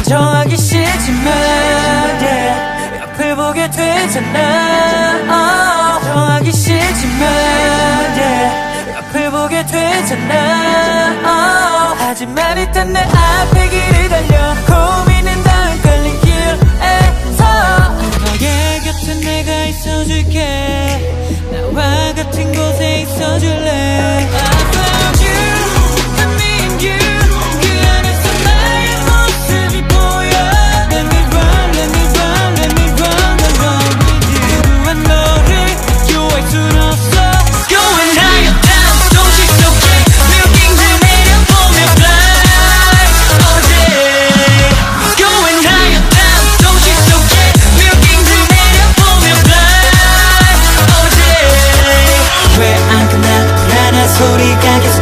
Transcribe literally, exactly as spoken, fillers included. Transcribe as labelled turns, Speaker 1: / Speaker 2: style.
Speaker 1: 좋아하기 싫지만 yeah, 옆을 보게 되잖아. oh, 좋아하기 싫지만 yeah, 옆을 보게 되잖아. oh, 하지만 일단 내 앞에 길을 달려 고민은 다음 걸린 길에서 너의 곁에 내가 있어줄게. 나와 같은 곳에 있어줄래. I found you, I need you. 그 안에서 나의 모습이 보여. Let me run, let me run, let me run along with you. 난 너를 좋아할 순 없어. Going higher down, 조금씩 속에 뮤빙들 내려보며 fly all day. Going higher down, 조금씩 속에 뮤빙들 내려보며 fly all day. 왜 안 끝나 불안한 소리가 계속